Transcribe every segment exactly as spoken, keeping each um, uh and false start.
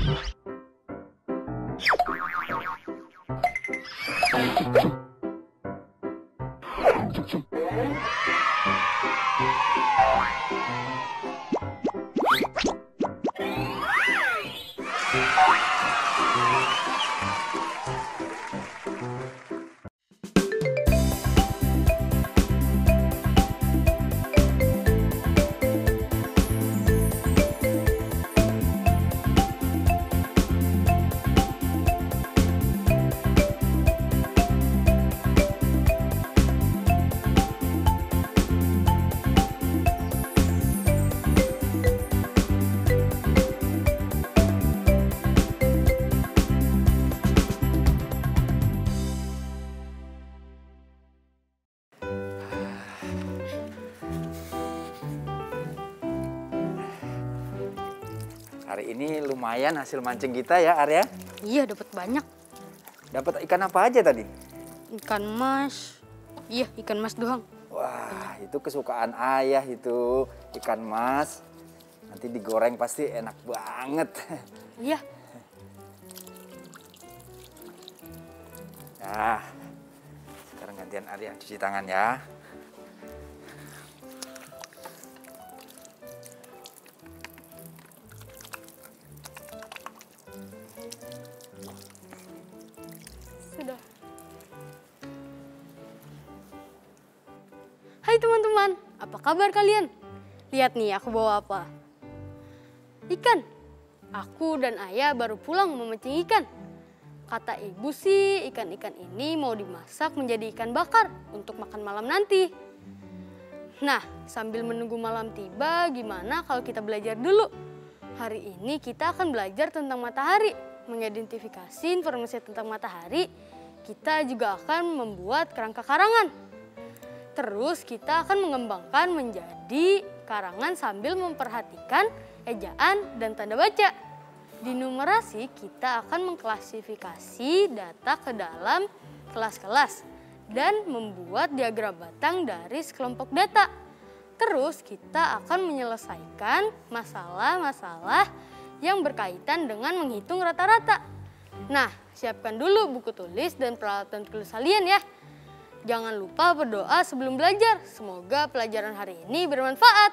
Hari ini lumayan hasil mancing kita ya, Arya. Iya, dapat banyak. Dapat ikan apa aja tadi? Ikan mas. Iya, ikan mas doang. Wah, itu kesukaan ayah itu, ikan mas. Nanti digoreng pasti enak banget. Iya. Nah, sekarang gantian Arya cuci tangan ya. Sudah. Hai teman-teman, apa kabar kalian? Lihat nih aku bawa apa. Ikan. Aku dan ayah baru pulang memancing ikan. Kata ibu sih ikan-ikan ini mau dimasak menjadi ikan bakar untuk makan malam nanti. Nah, sambil menunggu malam tiba, gimana kalau kita belajar dulu? Hari ini kita akan belajar tentang matahari. Mengidentifikasi informasi tentang matahari, kita juga akan membuat kerangka karangan. Terus kita akan mengembangkan menjadi karangan sambil memperhatikan ejaan dan tanda baca. Di numerasi kita akan mengklasifikasi data ke dalam kelas-kelas dan membuat diagram batang dari sekelompok data. Terus kita akan menyelesaikan masalah-masalah yang berkaitan dengan menghitung rata-rata. Nah, siapkan dulu buku tulis dan peralatan tulis kalian ya. Jangan lupa berdoa sebelum belajar. Semoga pelajaran hari ini bermanfaat.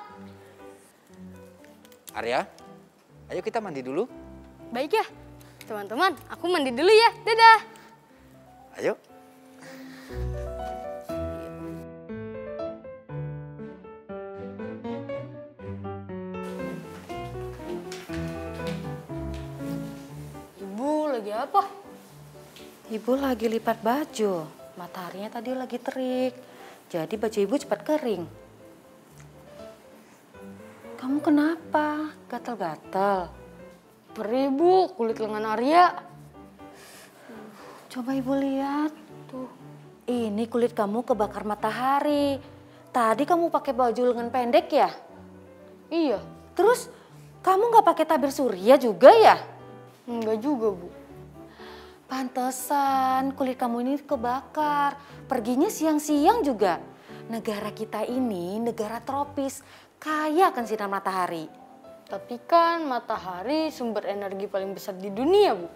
Arya, ayo kita mandi dulu. Baik ya, teman-teman, aku mandi dulu ya. Dadah. Ayo. Ibu lagi apa? Ibu lagi lipat baju. Mataharinya tadi lagi terik. Jadi baju ibu cepat kering. Kamu kenapa? Gatal-gatal. Perih bu, kulit lengan Arya. Coba ibu lihat. Tuh. Ini kulit kamu kebakar matahari. Tadi kamu pakai baju lengan pendek ya? Iya. Terus kamu nggak pakai tabir surya juga ya? Enggak juga bu. Pantesan kulit kamu ini kebakar. Perginya siang-siang juga. Negara kita ini negara tropis. Kaya akan sinar matahari. Tapi kan matahari sumber energi paling besar di dunia bu.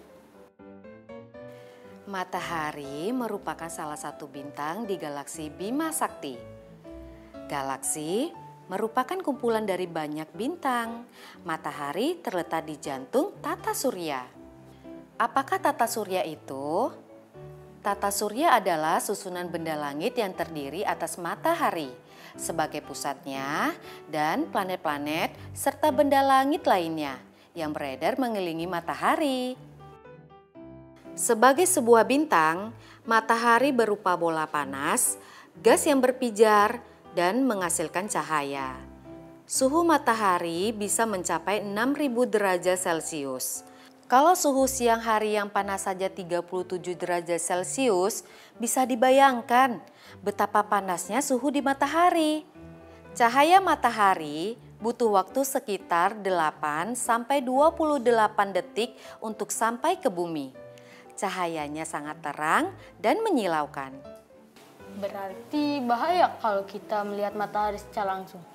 Matahari merupakan salah satu bintang di galaksi Bima Sakti. Galaksi merupakan kumpulan dari banyak bintang. Matahari terletak di jantung tata surya. Apakah tata surya itu? Tata surya adalah susunan benda langit yang terdiri atas matahari sebagai pusatnya dan planet-planet serta benda langit lainnya yang beredar mengelilingi matahari. Sebagai sebuah bintang, matahari berupa bola panas, gas yang berpijar, dan menghasilkan cahaya. Suhu matahari bisa mencapai enam ribu derajat Celcius. Kalau suhu siang hari yang panas saja tiga puluh tujuh derajat Celcius, bisa dibayangkan betapa panasnya suhu di matahari. Cahaya matahari butuh waktu sekitar delapan sampai dua puluh delapan detik untuk sampai ke bumi. Cahayanya sangat terang dan menyilaukan. Berarti bahaya kalau kita melihat matahari secara langsung.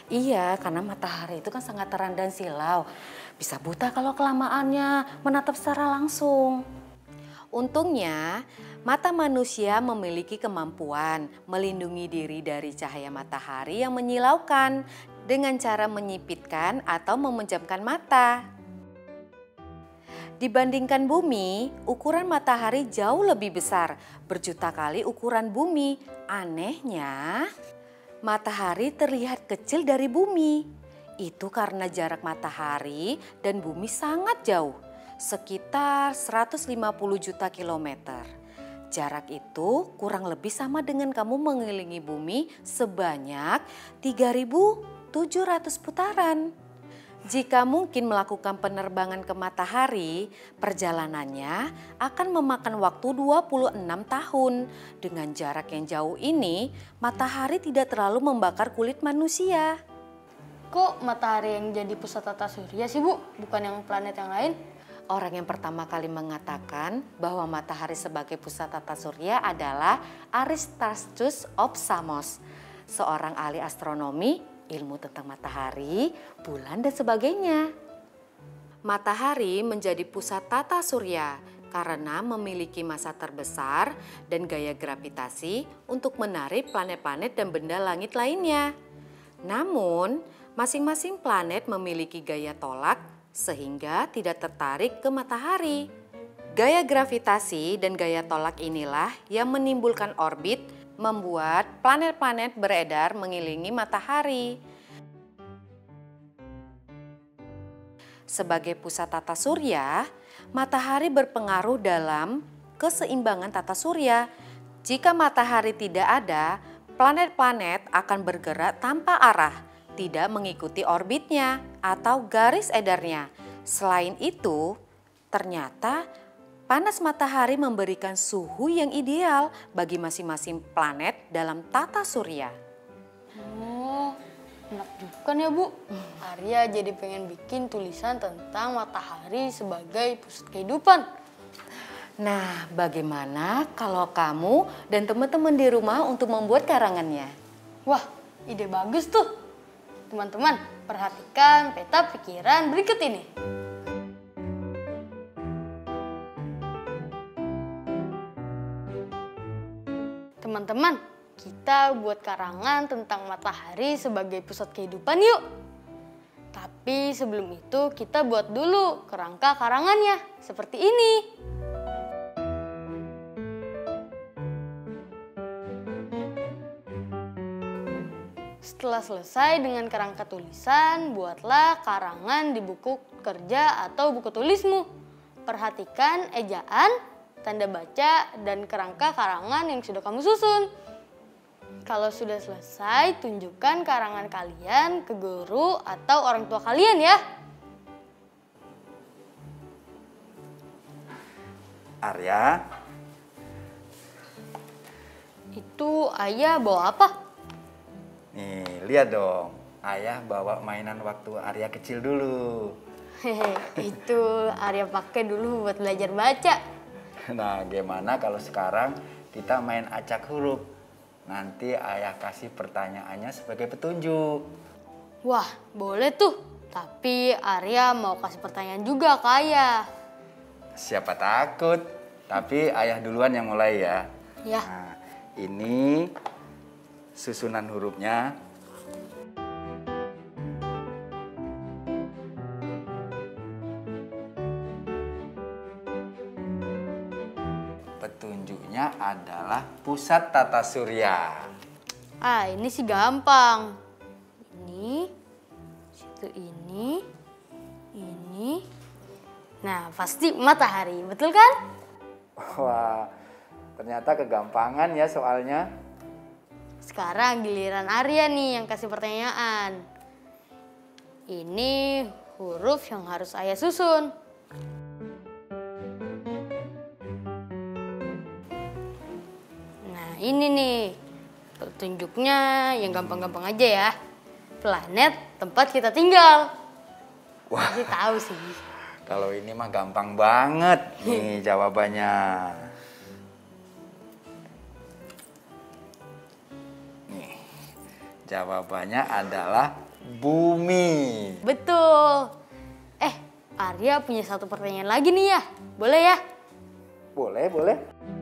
Iya, karena matahari itu kan sangat terang dan silau. Bisa buta kalau kelamaannya menatap secara langsung. Untungnya, mata manusia memiliki kemampuan melindungi diri dari cahaya matahari yang menyilaukan dengan cara menyipitkan atau memejamkan mata. Dibandingkan bumi, ukuran matahari jauh lebih besar, berjuta kali ukuran bumi. Anehnya, matahari terlihat kecil dari bumi. Itu karena jarak matahari dan bumi sangat jauh, sekitar seratus lima puluh juta kilometer. Jarak itu kurang lebih sama dengan kamu mengelilingi bumi sebanyak tiga ribu tujuh ratus putaran. Jika mungkin melakukan penerbangan ke matahari, perjalanannya akan memakan waktu dua puluh enam tahun. Dengan jarak yang jauh ini, matahari tidak terlalu membakar kulit manusia. Kok matahari yang jadi pusat tata surya sih, Bu? Bukan yang planet yang lain? Orang yang pertama kali mengatakan bahwa matahari sebagai pusat tata surya adalah Aristarchus of Samos, seorang ahli astronomi, ilmu tentang matahari, bulan, dan sebagainya. Matahari menjadi pusat tata surya karena memiliki massa terbesar dan gaya gravitasi untuk menarik planet-planet dan benda langit lainnya. Namun, masing-masing planet memiliki gaya tolak sehingga tidak tertarik ke matahari. Gaya gravitasi dan gaya tolak inilah yang menimbulkan orbit, membuat planet-planet beredar mengelilingi matahari. Sebagai pusat tata surya, matahari berpengaruh dalam keseimbangan tata surya. Jika matahari tidak ada, planet-planet akan bergerak tanpa arah, tidak mengikuti orbitnya atau garis edarnya. Selain itu, ternyata panas matahari memberikan suhu yang ideal bagi masing-masing planet dalam tata surya. Oh, enak juga kan ya, Bu? Arya jadi pengen bikin tulisan tentang matahari sebagai pusat kehidupan. Nah, bagaimana kalau kamu dan teman-teman di rumah untuk membuat karangannya? Wah, ide bagus tuh. Teman-teman, perhatikan peta pikiran berikut ini. Teman-teman, kita buat karangan tentang matahari sebagai pusat kehidupan yuk. Tapi sebelum itu kita buat dulu kerangka karangannya seperti ini. Setelah selesai dengan kerangka tulisan, buatlah karangan di buku kerja atau buku tulismu. Perhatikan ejaan, tanda baca, dan kerangka karangan yang sudah kamu susun. Kalau sudah selesai, tunjukkan karangan kalian ke guru atau orang tua kalian ya. Arya, itu ayah bawa apa? nih lihat dong. Ayah bawa mainan waktu Arya kecil dulu. Hehe, itu Arya pakai dulu buat belajar baca. Nah, gimana kalau sekarang kita main acak huruf? Nanti ayah kasih pertanyaannya sebagai petunjuk. Wah, boleh tuh. Tapi Arya mau kasih pertanyaan juga ke ayah. Siapa takut? Tapi ayah duluan yang mulai ya. Ya. Nah, ini susunan hurufnya. Petunjuknya adalah pusat tata surya. Ah, ini sih gampang. Ini, situ ini, ini. Nah, pasti matahari, betul kan? Wah, ternyata kegampangan ya soalnya. Sekarang giliran Arya nih yang kasih pertanyaan. Ini huruf yang harus ayah susun. Nah, ini nih petunjuknya yang gampang-gampang aja ya. Planet tempat kita tinggal. Wah, Jadi tahu sih. kalau ini mah gampang banget nih jawabannya. Nih, Jawabannya adalah bumi. Betul. Eh, Arya punya satu pertanyaan lagi nih ya. Boleh ya? Boleh, boleh.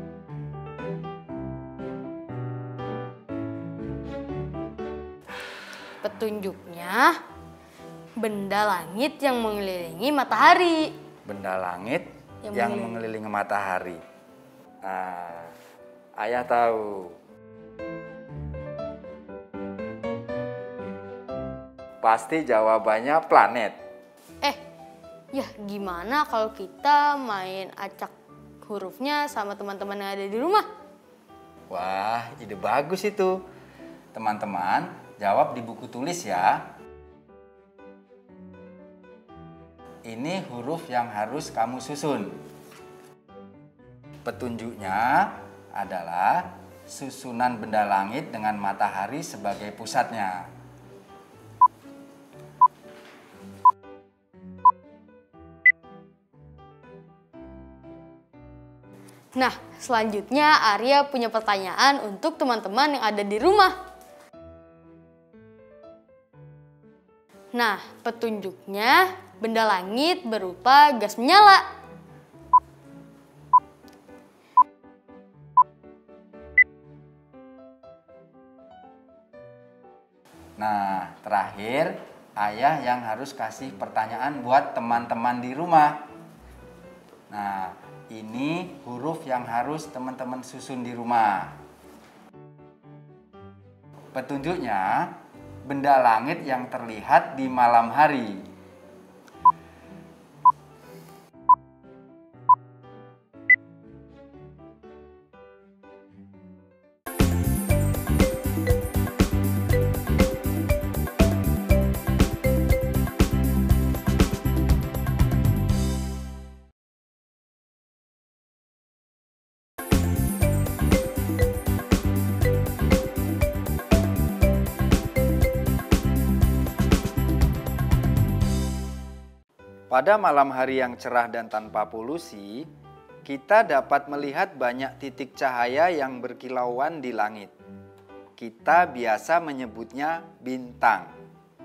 Petunjuknya, benda langit yang mengelilingi matahari. Benda langit Yang yang, mengelilingi. mengelilingi matahari. Nah, ayah tahu. Pasti jawabannya planet. Eh, ya gimana kalau kita main acak hurufnya sama teman-teman yang ada di rumah? Wah, ide bagus itu. Teman-teman, jawab di buku tulis ya. Ini huruf yang harus kamu susun. Petunjuknya adalah susunan benda langit dengan matahari sebagai pusatnya. Nah, selanjutnya Arya punya pertanyaan untuk teman-teman yang ada di rumah. Nah, petunjuknya benda langit berupa gas menyala. Nah, terakhir ayah yang harus kasih pertanyaan buat teman-teman di rumah. Nah, ini huruf yang harus teman-teman susun di rumah. Petunjuknya, benda langit yang terlihat di malam hari. Pada malam hari yang cerah dan tanpa polusi, kita dapat melihat banyak titik cahaya yang berkilauan di langit. Kita biasa menyebutnya bintang.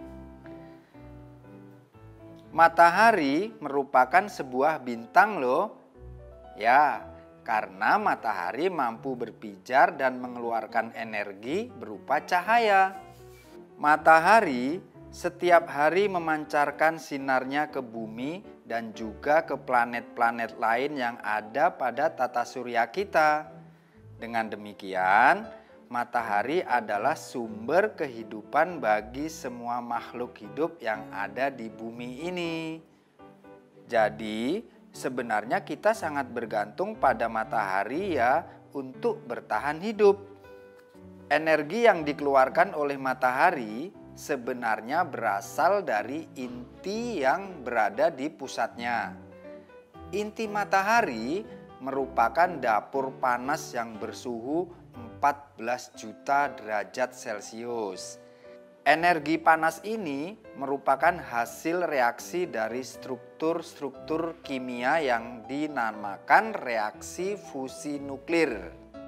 Matahari merupakan sebuah bintang loh. Ya, karena matahari mampu berpijar dan mengeluarkan energi berupa cahaya. Matahari setiap hari memancarkan sinarnya ke bumi dan juga ke planet-planet lain yang ada pada tata surya kita. Dengan demikian, matahari adalah sumber kehidupan bagi semua makhluk hidup yang ada di bumi ini. Jadi, sebenarnya kita sangat bergantung pada matahari ya untuk bertahan hidup. Energi yang dikeluarkan oleh matahari sebenarnya berasal dari inti yang berada di pusatnya. Inti matahari merupakan dapur panas yang bersuhu empat belas juta derajat Celcius. Energi panas ini merupakan hasil reaksi dari struktur-struktur kimia yang dinamakan reaksi fusi nuklir.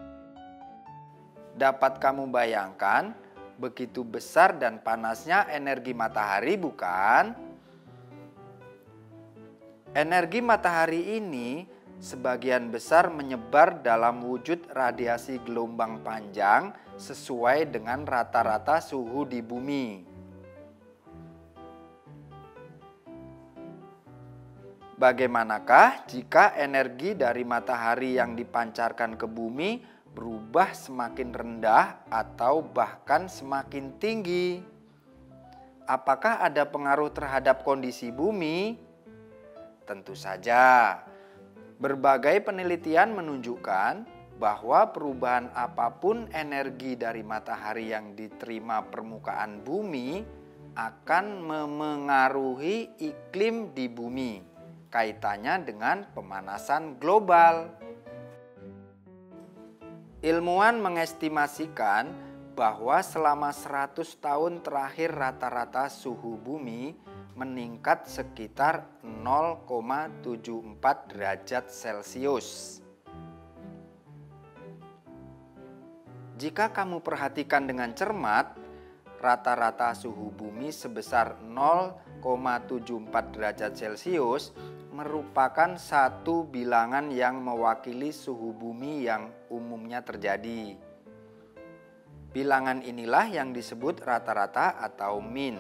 Dapat kamu bayangkan begitu besar dan panasnya energi matahari, bukan? Energi matahari ini sebagian besar menyebar dalam wujud radiasi gelombang panjang sesuai dengan rata-rata suhu di bumi. Bagaimanakah jika energi dari matahari yang dipancarkan ke bumi berubah semakin rendah atau bahkan semakin tinggi? Apakah ada pengaruh terhadap kondisi bumi? Tentu saja. Berbagai penelitian menunjukkan bahwa perubahan apapun energi dari matahari yang diterima permukaan bumi akan memengaruhi iklim di bumi. Kaitannya dengan pemanasan global. Ilmuwan mengestimasikan bahwa selama seratus tahun terakhir rata-rata suhu bumi meningkat sekitar nol koma tujuh empat derajat Celcius. Jika kamu perhatikan dengan cermat, rata-rata suhu bumi sebesar nol koma tujuh empat derajat Celcius merupakan satu bilangan yang mewakili suhu bumi yang umumnya terjadi. Bilangan inilah yang disebut rata-rata atau mean.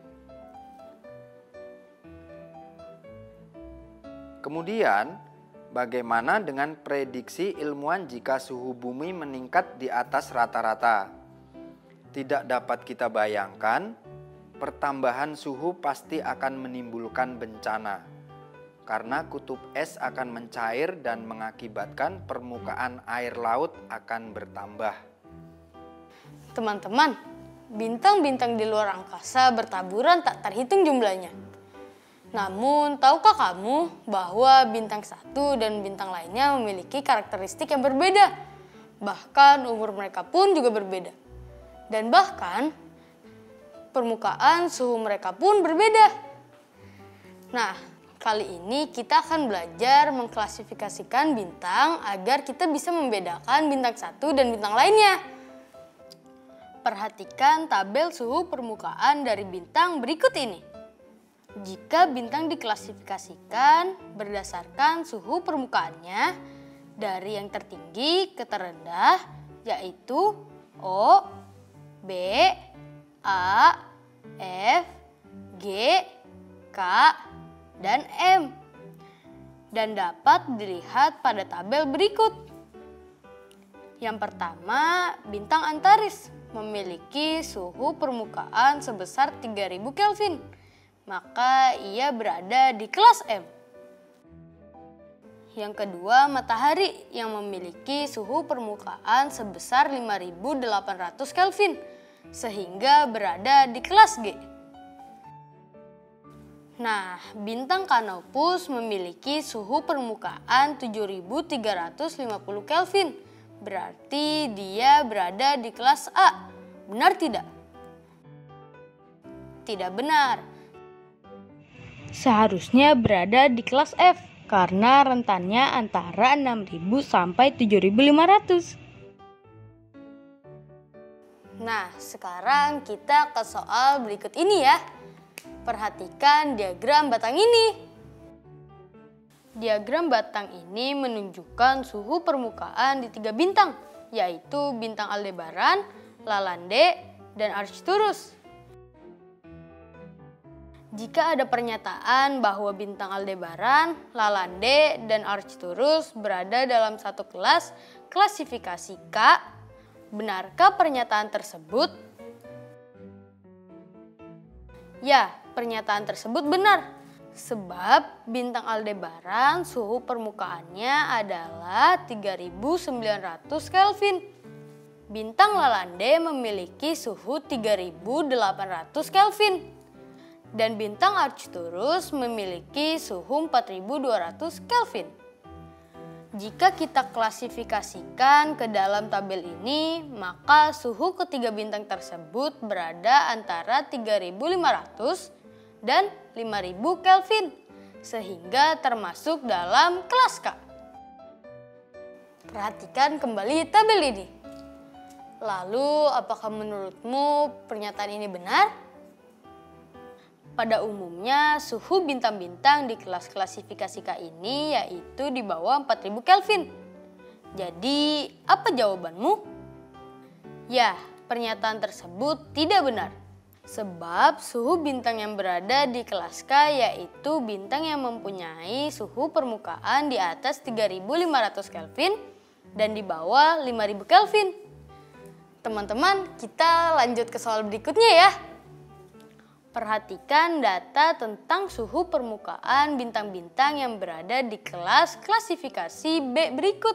Kemudian, bagaimana dengan prediksi ilmuwan jika suhu bumi meningkat di atas rata-rata? Tidak dapat kita bayangkan, pertambahan suhu pasti akan menimbulkan bencana, karena kutub es akan mencair dan mengakibatkan permukaan air laut akan bertambah. Teman-teman, bintang-bintang di luar angkasa bertaburan tak terhitung jumlahnya. Namun, tahukah kamu bahwa bintang satu dan bintang lainnya memiliki karakteristik yang berbeda? Bahkan umur mereka pun juga berbeda. Dan bahkan, permukaan suhu mereka pun berbeda. Nah, kali ini kita akan belajar mengklasifikasikan bintang agar kita bisa membedakan bintang satu dan bintang lainnya. Perhatikan tabel suhu permukaan dari bintang berikut ini. Jika bintang diklasifikasikan berdasarkan suhu permukaannya dari yang tertinggi ke terendah, yaitu O, B, A, F, G, K, dan M, dan dapat dilihat pada tabel berikut. Yang pertama, bintang Antares memiliki suhu permukaan sebesar tiga ribu Kelvin. Maka ia berada di kelas M. Yang kedua, matahari yang memiliki suhu permukaan sebesar lima ribu delapan ratus Kelvin, sehingga berada di kelas G. Nah, bintang Canopus memiliki suhu permukaan tujuh ribu tiga ratus lima puluh Kelvin, berarti dia berada di kelas A. Benar tidak? Tidak benar. Seharusnya berada di kelas F karena rentannya antara enam ribu sampai tujuh ribu lima ratus. Nah, sekarang kita ke soal berikut ini ya. Perhatikan diagram batang ini. Diagram batang ini menunjukkan suhu permukaan di tiga bintang, yaitu bintang Aldebaran, Lalande, dan Arcturus. Jika ada pernyataan bahwa bintang Aldebaran, Lalande, dan Arcturus berada dalam satu kelas klasifikasi K, benarkah pernyataan tersebut? Ya, pernyataan tersebut benar. Sebab bintang Aldebaran suhu permukaannya adalah tiga ribu sembilan ratus Kelvin. Bintang Lalande memiliki suhu tiga ribu delapan ratus Kelvin. Dan bintang Arcturus memiliki suhu empat ribu dua ratus Kelvin. Jika kita klasifikasikan ke dalam tabel ini, maka suhu ketiga bintang tersebut berada antara tiga ribu lima ratus dan lima ribu Kelvin, sehingga termasuk dalam kelas K. Perhatikan kembali tabel ini. Lalu, apakah menurutmu pernyataan ini benar? Pada umumnya, suhu bintang-bintang di kelas klasifikasi K ini yaitu di bawah empat ribu Kelvin. Jadi, apa jawabanmu? Ya, pernyataan tersebut tidak benar. Sebab suhu bintang yang berada di kelas K yaitu bintang yang mempunyai suhu permukaan di atas tiga ribu lima ratus Kelvin dan di bawah lima ribu Kelvin. Teman-teman, kita lanjut ke soal berikutnya ya. Perhatikan data tentang suhu permukaan bintang-bintang yang berada di kelas klasifikasi B berikut.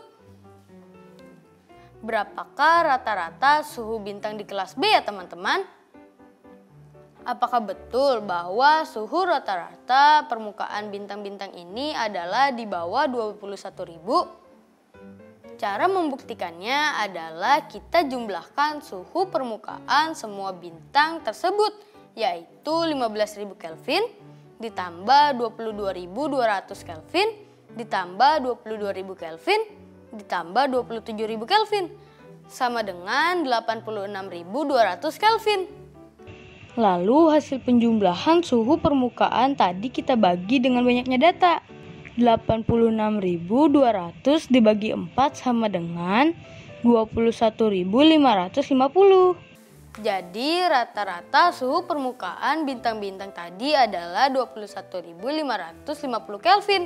Berapakah rata-rata suhu bintang di kelas B ya teman-teman? Apakah betul bahwa suhu rata-rata permukaan bintang-bintang ini adalah di bawah dua puluh satu ribu? Cara membuktikannya adalah kita jumlahkan suhu permukaan semua bintang tersebut, yaitu lima belas ribu Kelvin ditambah dua puluh dua ribu dua ratus Kelvin ditambah dua puluh dua ribu Kelvin ditambah dua puluh tujuh ribu Kelvin sama dengan delapan puluh enam ribu dua ratus Kelvin. Lalu hasil penjumlahan suhu permukaan tadi kita bagi dengan banyaknya data. delapan puluh enam ribu dua ratus dibagi empat sama dengan dua puluh satu ribu lima ratus lima puluh. Jadi rata-rata suhu permukaan bintang-bintang tadi adalah dua puluh satu ribu lima ratus lima puluh Kelvin.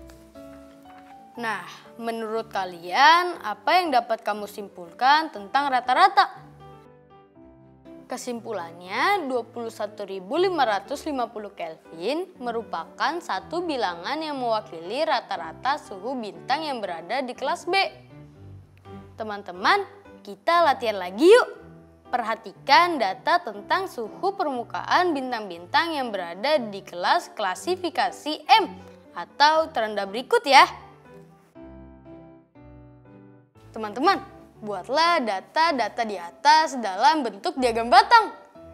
Nah, menurut kalian apa yang dapat kamu simpulkan tentang rata-rata? Kesimpulannya, dua puluh satu ribu lima ratus lima puluh Kelvin merupakan satu bilangan yang mewakili rata-rata suhu bintang yang berada di kelas B. Teman-teman, kita latihan lagi yuk. Perhatikan data tentang suhu permukaan bintang-bintang yang berada di kelas klasifikasi M atau terendah berikut ya. Teman-teman, buatlah data-data di atas dalam bentuk diagram batang.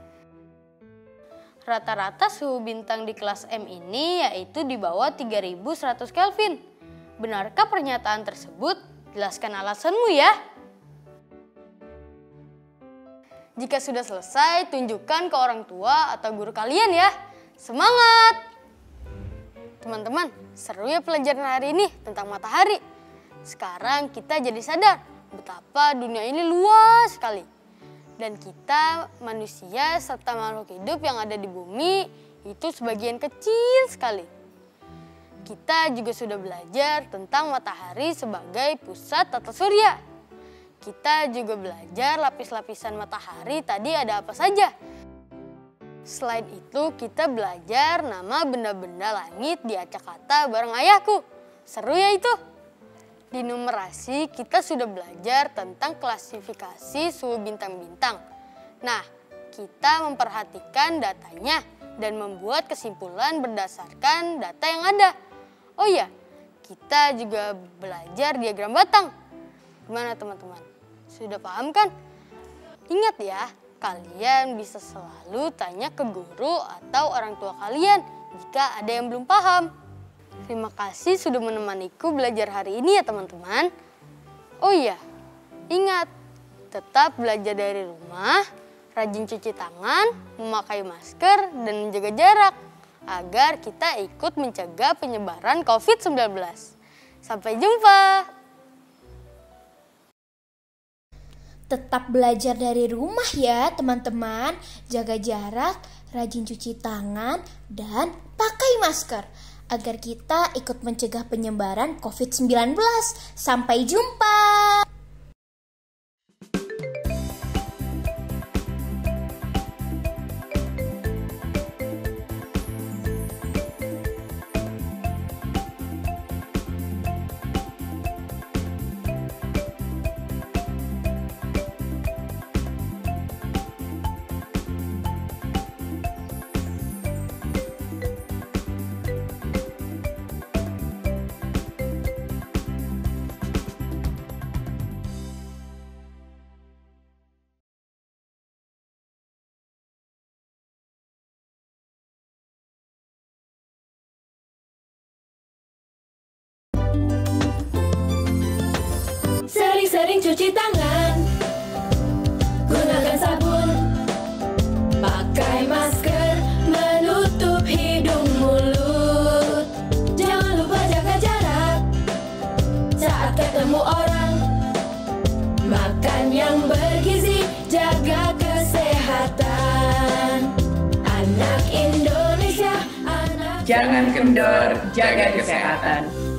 Rata-rata suhu bintang di kelas M ini yaitu di bawah tiga ribu seratus Kelvin. Benarkah pernyataan tersebut? Jelaskan alasanmu ya. Jika sudah selesai, tunjukkan ke orang tua atau guru kalian ya. Semangat! Teman-teman, seru ya pelajaran hari ini tentang matahari. Sekarang kita jadi sadar betapa dunia ini luas sekali. Dan kita manusia serta makhluk hidup yang ada di bumi itu sebagian kecil sekali. Kita juga sudah belajar tentang matahari sebagai pusat tata surya. Kita juga belajar lapis-lapisan matahari tadi ada apa saja. Selain itu kita belajar nama benda-benda langit di acak kata bareng ayahku. Seru ya itu. Di numerasi kita sudah belajar tentang klasifikasi suhu bintang-bintang. Nah, kita memperhatikan datanya dan membuat kesimpulan berdasarkan data yang ada. Oh iya, kita juga belajar diagram batang. Gimana teman-teman? Sudah paham kan? Ingat ya, kalian bisa selalu tanya ke guru atau orang tua kalian jika ada yang belum paham. Terima kasih sudah menemaniku belajar hari ini ya teman-teman. Oh iya, ingat, tetap belajar dari rumah, rajin cuci tangan, memakai masker, dan menjaga jarak agar kita ikut mencegah penyebaran covid sembilan belas. Sampai jumpa! Tetap belajar dari rumah ya teman-teman, jaga jarak, rajin cuci tangan, dan pakai masker agar kita ikut mencegah penyebaran covid sembilan belas. Sampai jumpa! Sering-sering cuci tangan, gunakan sabun, pakai masker, menutup hidung mulut. Jangan lupa jaga jarak saat ketemu orang. Makan yang bergizi, jaga kesehatan. Anak Indonesia, anak Jangan kendor, jaga kesehatan.